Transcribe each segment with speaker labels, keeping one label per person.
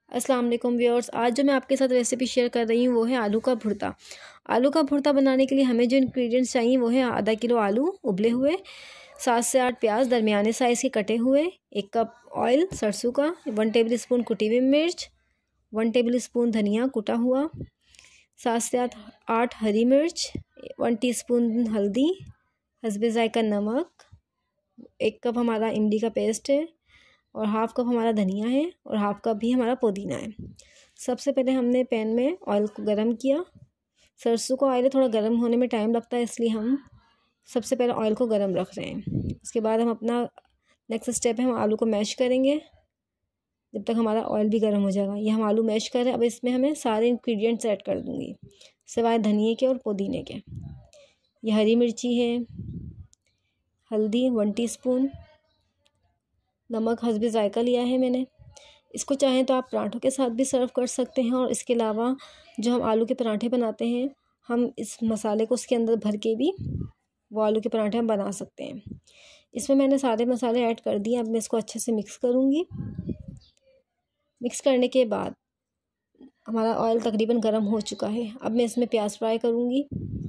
Speaker 1: अस्सलाम वालेकुम व्यूअर्स। आज जो मैं आपके साथ रेसिपी शेयर कर रही हूँ वो है आलू का भुर्ता। आलू का भुर्ता बनाने के लिए हमें जो इंग्रेडिएंट्स चाहिए वो है आधा किलो आलू उबले हुए, 7 से 8 प्याज दरमियाने साइज़ के कटे हुए, 1 कप ऑयल सरसों का, 1 टेबल स्पून कुटी हुई मिर्च, 1 टेबल स्पून धनिया कुटा हुआ, 7 से 8 हरी मिर्च, 1 टीस्पून हल्दी, हस्बे ज़ायका नमक, 1 कप हमारा इमली का पेस्ट है और हाफ़ कप हमारा धनिया है और हाफ़ कप भी हमारा पुदीना है। सबसे पहले हमने पैन में ऑयल को गरम किया। सरसों का ऑयल थोड़ा गरम होने में टाइम लगता है, इसलिए हम सबसे पहले ऑयल को गरम रख रहे हैं। उसके बाद हम अपना नेक्स्ट स्टेप है, हम आलू को मैश करेंगे जब तक हमारा ऑयल भी गर्म हो जाएगा। ये हम आलू मैश कर रहे हैं। अब इसमें हमें सारे इंग्रेडिएंट्स ऐड कर दूँगी सिवाय धनिए के और पुदीने के। ये हरी मिर्ची है, हल्दी 1 टीस्पून, नमक हस्बे ज़ायका लिया है मैंने। इसको चाहें तो आप पराठों के साथ भी सर्व कर सकते हैं और इसके अलावा जो हम आलू के पराठे बनाते हैं, हम इस मसाले को उसके अंदर भर के भी वो आलू के पराठे हम बना सकते हैं। इसमें मैंने सारे मसाले ऐड कर दिए। अब मैं इसको अच्छे से मिक्स करूँगी। मिक्स करने के बाद हमारा ऑयल तकरीबन गर्म हो चुका है। अब मैं इसमें प्याज फ्राई करूँगी।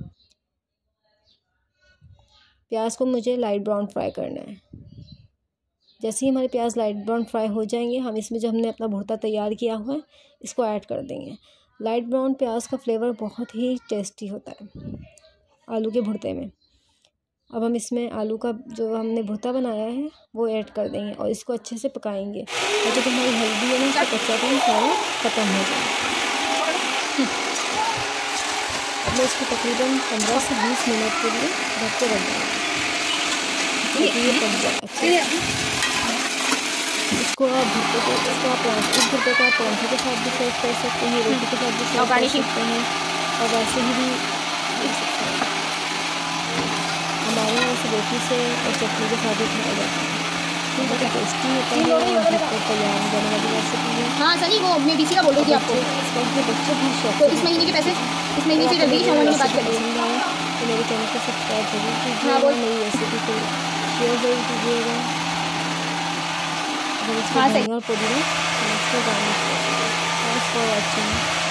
Speaker 1: प्याज को मुझे लाइट ब्राउन फ्राई करना है। जैसे ही हमारे प्याज लाइट ब्राउन फ्राई हो जाएंगे, हम इसमें जो हमने अपना भुर्ता तैयार किया हुआ है इसको ऐड कर देंगे। लाइट ब्राउन प्याज का फ्लेवर बहुत ही टेस्टी होता है आलू के भुर्ते में। अब हम इसमें आलू का जो हमने भुर्ता बनाया है वो ऐड कर देंगे और इसको अच्छे से पकाएंगे ताकि जो हमारी हल्दी है ना उसका कच्चापन सारा ख़त्म हो जाए। अब मैं इसको तकरीबन 15 से 20 मिनट के लिए ढक के रख देंगे। ये पक जाए अच्छे। इसको आप भुर्ते को इस भुर्ते को आप पराठे के साथ भी सर्व कर सकते हैं, रोटी के साथ भी सर्व कर सकते हैं और वैसे ही भी हमारे यहाँ से रोटी से और चटनी के साथ भी खाया जाता है। बहुत टेस्टी होता है भुर्ता तैयार होने वाली रेसिपी है।
Speaker 2: हाँ सनी, वो मैं बीसी का बोल रही थी आपको।
Speaker 1: इसके बच्चे भी शौक
Speaker 2: तो इस महीने के पैसे इस महीने से जल्दी शाम की बात करेंगे।
Speaker 1: तो मेरे चैनल को सब्सक्राइब जरूर कीजिएगा।
Speaker 2: हाँ,
Speaker 1: मेरी रेसिपी को शेयर जरूर कीजिएगा।
Speaker 2: हाँ सही।
Speaker 1: और पुदीना नेक्स्ट गार्निश करेंगे। Thanks for watching.